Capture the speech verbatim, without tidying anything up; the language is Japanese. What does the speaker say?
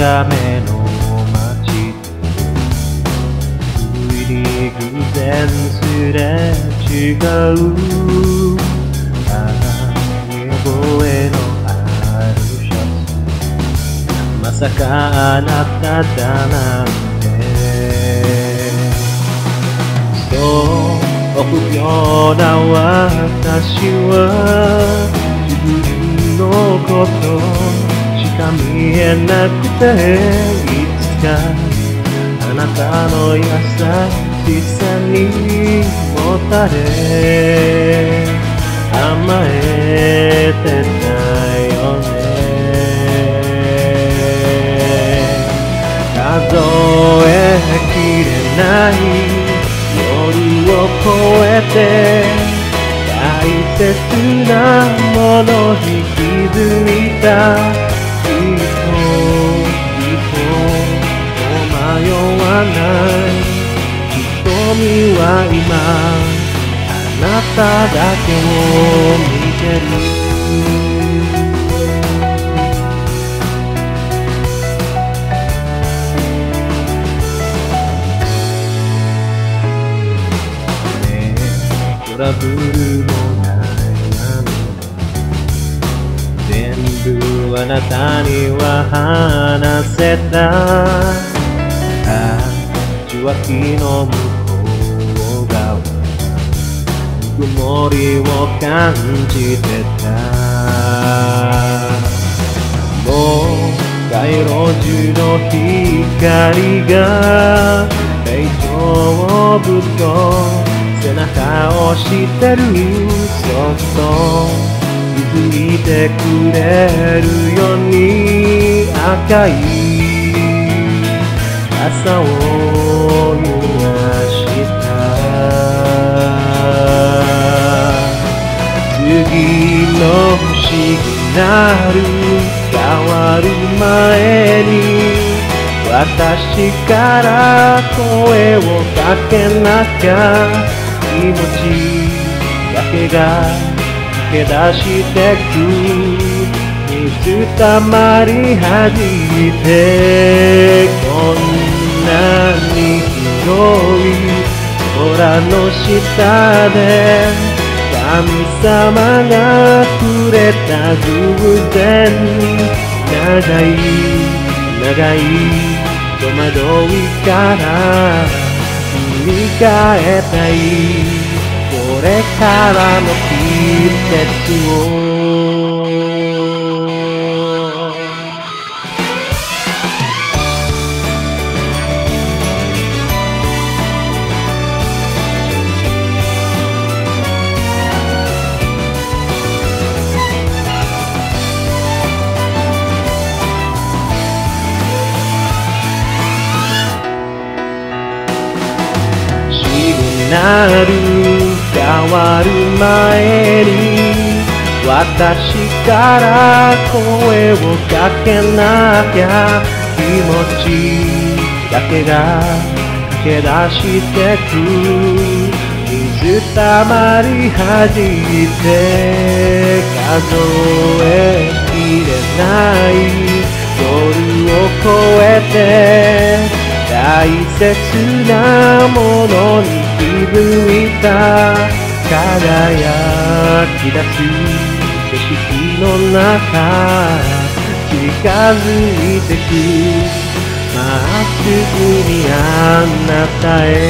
が目の街で不意に偶然すれ違うああ見覚えのあるシャツまさかあなただなんてそう臆病な私は自分のことしか見えなくていつかあなたの優しさにもたれ甘えてたよね数えきれない夜を越えて大切なものに気づいた一歩一歩迷わない瞳は今あなただけを見てるトラブルもない全部あなたには話せたああ受話器の向こう側ぬくもりを感じてたもう街路樹の光が大丈夫と背中を押してるそっと気づいてくれるように赤い朝を揺らした次の不思議なる変わる前に私から声をかけなきゃ気持ちだけが駆け出してく水たまり始めてこんなに広い空の下で神様がくれた偶然長い長い戸惑いから振り返ったいこれからの季節をなる変わる前に私から声をかけなきゃ気持ちだけが駆け出してく水たまり始めて数えきれない夜を越えて大切なものに気づいた輝き出す景色の中近づいてくまっすぐにあなたへ